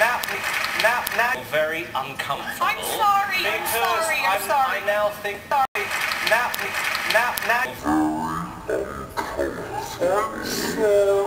now, very uncomfortable. I'm sorry. I now think. Now. I'm sorry.